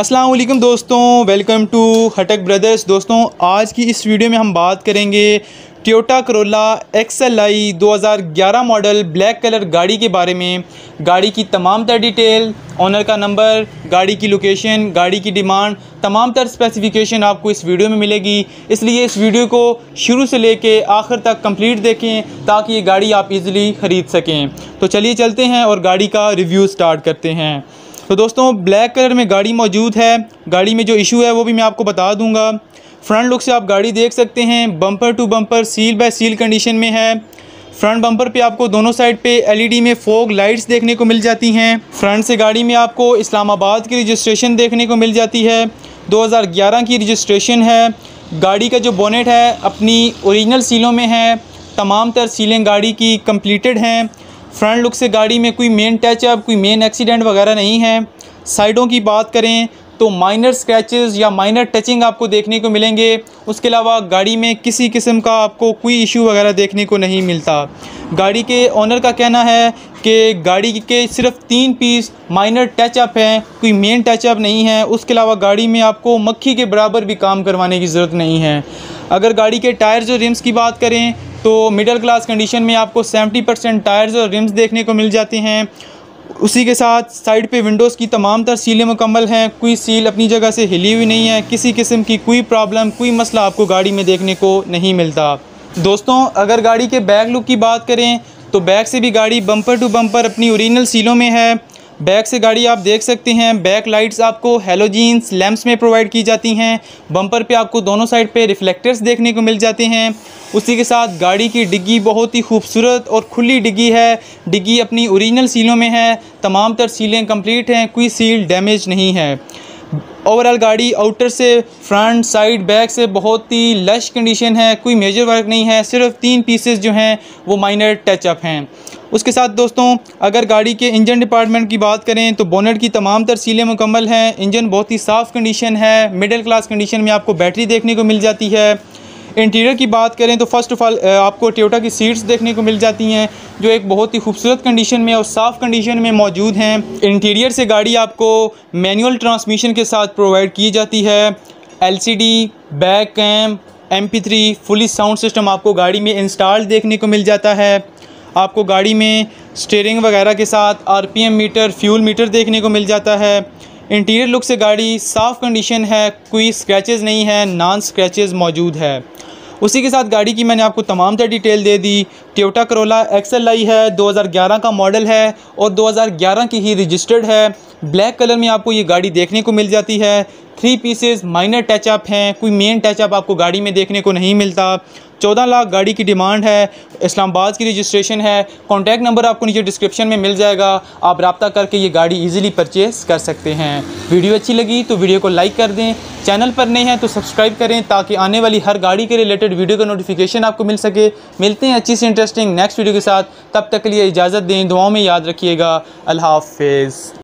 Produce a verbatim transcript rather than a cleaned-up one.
अस्सलाम वालेकुम दोस्तों, वेलकम टू हटक ब्रदर्स। दोस्तों आज की इस वीडियो में हम बात करेंगे Toyota Corolla X L I दो हज़ार ग्यारह मॉडल ब्लैक कलर गाड़ी के बारे में। गाड़ी की तमाम तर डिटेल, ऑनर का नंबर, गाड़ी की लोकेशन, गाड़ी की डिमांड, तमाम तर स्पेसिफिकेशन आपको इस वीडियो में मिलेगी। इसलिए इस वीडियो को शुरू से लेके आखिर तक कंप्लीट देखें ताकि ये गाड़ी आप इजीली ख़रीद सकें। तो चलिए चलते हैं और गाड़ी का रिव्यू स्टार्ट करते हैं। तो दोस्तों ब्लैक कलर में गाड़ी मौजूद है। गाड़ी में जो इशू है वो भी मैं आपको बता दूंगा। फ्रंट लुक से आप गाड़ी देख सकते हैं, bumper to bumper seal by seal condition में है। फ्रंट बम्पर पे आपको दोनों साइड पे एलईडी में फोग लाइट्स देखने को मिल जाती हैं। फ्रंट से गाड़ी में आपको इस्लामाबाद की रजिस्ट्रेशन देखने को मिल जाती है, दो हज़ार ग्यारह की रजिस्ट्रेशन है। गाड़ी का जो बोनेट है अपनी ओरिजिनल सीलों में है, तमाम तर सीलें गाड़ी की कंप्लीटेड हैं। फ्रंट लुक से गाड़ी में कोई मेन टचअप, कोई मेन एक्सीडेंट वगैरह नहीं है। साइडों की बात करें तो माइनर स्क्रैचेस या माइनर टचिंग आपको देखने को मिलेंगे। उसके अलावा गाड़ी में किसी किस्म का आपको कोई इशू वगैरह देखने को नहीं मिलता। गाड़ी के ओनर का कहना है कि गाड़ी के सिर्फ तीन पीस माइनर टचअप हैं, कोई मेन टचअप नहीं है। उसके अलावा गाड़ी में आपको मक्खी के बराबर भी काम करवाने की ज़रूरत नहीं है। अगर गाड़ी के टायर्स और रिम्स की बात करें तो मिडिल क्लास कंडीशन में आपको सत्तर परसेंट टायर्स और रिम्स देखने को मिल जाते हैं। उसी के साथ साइड पे विंडोज़ की तमाम तर सीलें मुकम्मल हैं, कोई सील अपनी जगह से हिली हुई नहीं है। किसी किस्म की कोई प्रॉब्लम, कोई मसला आपको गाड़ी में देखने को नहीं मिलता। दोस्तों अगर गाड़ी के बैक लुक की बात करें तो बैक से भी गाड़ी बम्पर टू बम्पर अपनी ओरिजिनल सीलों में है। बैक से गाड़ी आप देख सकते हैं, बैक लाइट्स आपको हेलोजीन्स लैंप्स में प्रोवाइड की जाती हैं। बम्पर पे आपको दोनों साइड पे रिफ्लेक्टर्स देखने को मिल जाते हैं। उसी के साथ गाड़ी की डिग्गी बहुत ही खूबसूरत और खुली डिग्गी है। डिग्गी अपनी ओरिजिनल सीलों में है, तमाम तर सीलें कंप्लीट हैं, कोई सील डैमेज नहीं है। ओवरऑल गाड़ी आउटर से फ्रंट साइड बैक से बहुत ही लश कंडीशन है, कोई मेजर वर्क नहीं है। सिर्फ तीन पीसेस जो हैं वो माइनर टचअप हैं। उसके साथ दोस्तों अगर गाड़ी के इंजन डिपार्टमेंट की बात करें तो बोनेट की तमाम तर सीलें मुकम्मल हैं। इंजन बहुत ही साफ़ कंडीशन है। मिडिल क्लास कंडीशन में आपको बैटरी देखने को मिल जाती है। इंटीरियर की बात करें तो फर्स्ट ऑफ़ ऑल आपको टोयोटा की सीट्स देखने को मिल जाती हैं जो एक बहुत ही खूबसूरत कंडीशन में और साफ़ कंडीशन में मौजूद हैं। इंटीरियर से गाड़ी आपको मैनुअल ट्रांसमिशन के साथ प्रोवाइड की जाती है। LCD, back cam, M P three fully sound system आपको गाड़ी में इंस्टॉल देखने को मिल जाता है। आपको गाड़ी में स्टीयरिंग वगैरह के साथ आरपीएम मीटर, फ्यूल मीटर देखने को मिल जाता है। इंटीरियर लुक से गाड़ी साफ़ कंडीशन है, कोई स्क्रैचेस नहीं है, नॉन स्क्रैचेस मौजूद है। उसी के साथ गाड़ी की मैंने आपको तमाम तर डिटेल दे दी। Toyota Corolla X L I है, दो हज़ार ग्यारह का मॉडल है और दो हज़ार ग्यारह की ही रजिस्टर्ड है। ब्लैक कलर में आपको ये गाड़ी देखने को मिल जाती है। थ्री पीसेस माइनर टचअप हैं, कोई मेन टचअप आपको गाड़ी में देखने को नहीं मिलता। चौदह लाख गाड़ी की डिमांड है, इस्लामाबाद की रजिस्ट्रेशन है। कॉन्टैक्ट नंबर आपको नीचे डिस्क्रिप्शन में मिल जाएगा, आप रब्ता करके ये गाड़ी इजीली परचेज़ कर सकते हैं। वीडियो अच्छी लगी तो वीडियो को लाइक कर दें, चैनल पर नए हैं तो सब्सक्राइब करें ताकि आने वाली हर गाड़ी के रिलेटेड वीडियो का नोटिफिकेशन आपको मिल सके। मिलते हैं अच्छी सी इंटरेस्टिंग नेक्स्ट वीडियो के साथ, तब तक के लिए इजाज़त दें। दुआओं में याद रखिएगा। अल्लाह हाफ़िज़।